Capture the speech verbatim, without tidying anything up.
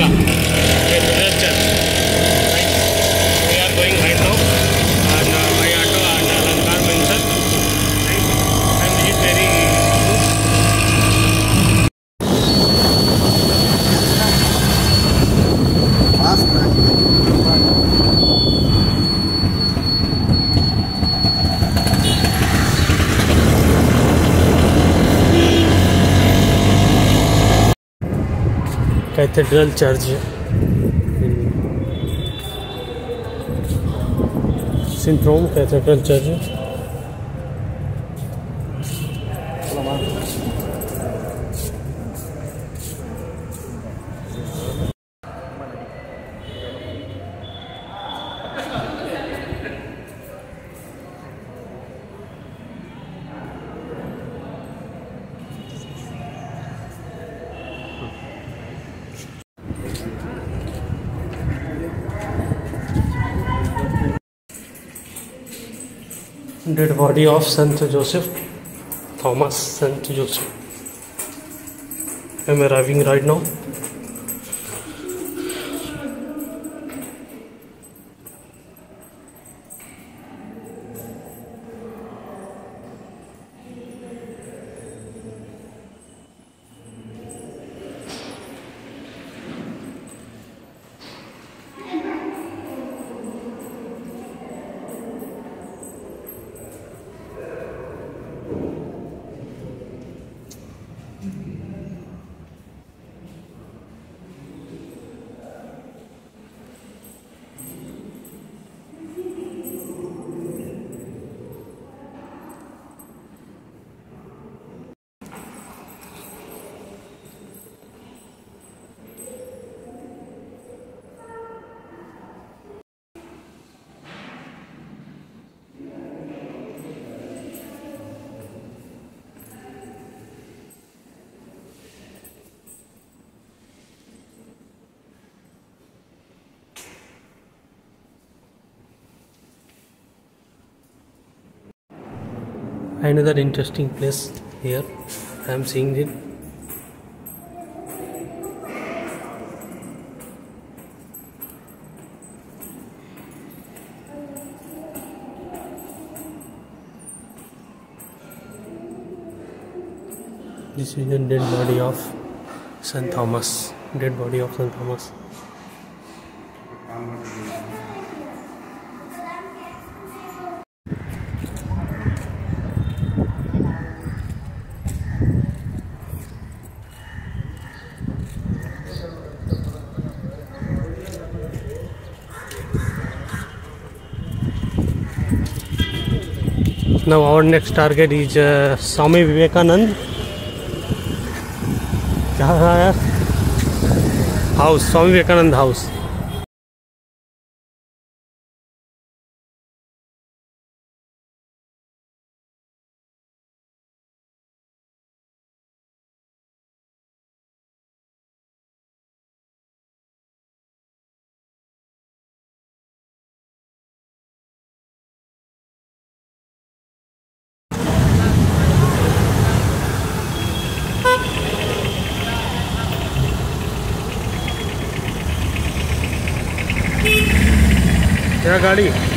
America, Cathedral Church. Right? We are going right now on uh, by auto and uh, Langar Mansion. Right? And it is very fast. Cathedral Church in Saint Rome Cathedral Church. Dead body of Saint Joseph, Thomas Saint Joseph. I am arriving right now. Another interesting place here. I am seeing it. This is the dead body of Saint Thomas. Dead body of Saint Thomas. Now our next target is uh, Swami Vivekanand house, Swami Vivekanand house. क्या गाड़ी